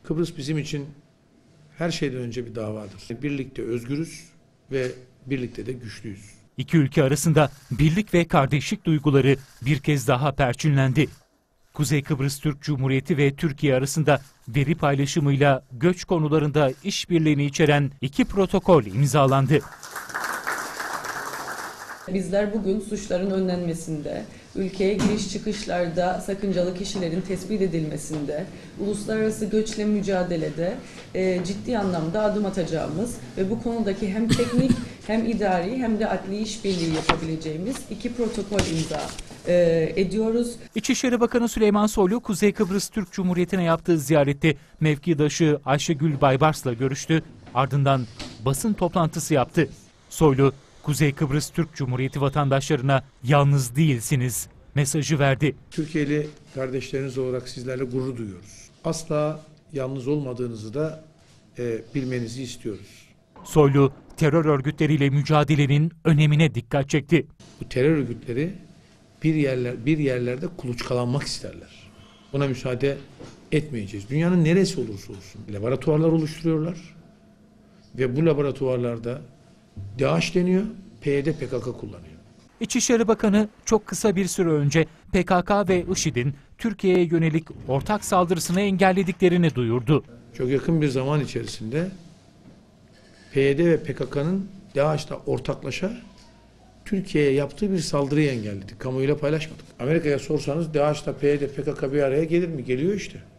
Kıbrıs bizim için her şeyden önce bir davadır. Birlikte özgürüz ve birlikte de güçlüyüz. İki ülke arasında birlik ve kardeşlik duyguları bir kez daha perçinlendi. Kuzey Kıbrıs Türk Cumhuriyeti ve Türkiye arasında veri paylaşımıyla göç konularında işbirliğini içeren iki protokol imzalandı. Bizler bugün suçların önlenmesinde, ülkeye giriş çıkışlarda sakıncalı kişilerin tespit edilmesinde, uluslararası göçle mücadelede ciddi anlamda adım atacağımız ve bu konudaki hem teknik hem idari hem de adli işbirliği yapabileceğimiz iki protokol imza ediyoruz. İçişleri Bakanı Süleyman Soylu, Kuzey Kıbrıs Türk Cumhuriyeti'ne yaptığı ziyarette mevkidaşı Ayşegül Baybars'la görüştü. Ardından basın toplantısı yaptı. Soylu, Kuzey Kıbrıs Türk Cumhuriyeti vatandaşlarına yalnız değilsiniz mesajı verdi. Türkiye'li kardeşleriniz olarak sizlerle gurur duyuyoruz. Asla yalnız olmadığınızı da bilmenizi istiyoruz. Soylu, terör örgütleriyle mücadelenin önemine dikkat çekti. Bu terör örgütleri bir yerlerde kuluçkalanmak isterler. Buna müsaade etmeyeceğiz. Dünyanın neresi olursa olsun laboratuvarlar oluşturuyorlar ve bu laboratuvarlarda DAEŞ deniyor, PYD PKK kullanıyor. İçişleri Bakanı çok kısa bir süre önce PKK ve IŞİD'in Türkiye'ye yönelik ortak saldırısını engellediklerini duyurdu. Çok yakın bir zaman içerisinde PYD ve PKK'nın DAEŞ'le ortaklaşa Türkiye'ye yaptığı bir saldırıyı engelledik. Kamuoyuyla paylaşmadık. Amerika'ya sorsanız DAEŞ'le PYD PKK bir araya gelir mi? Geliyor işte.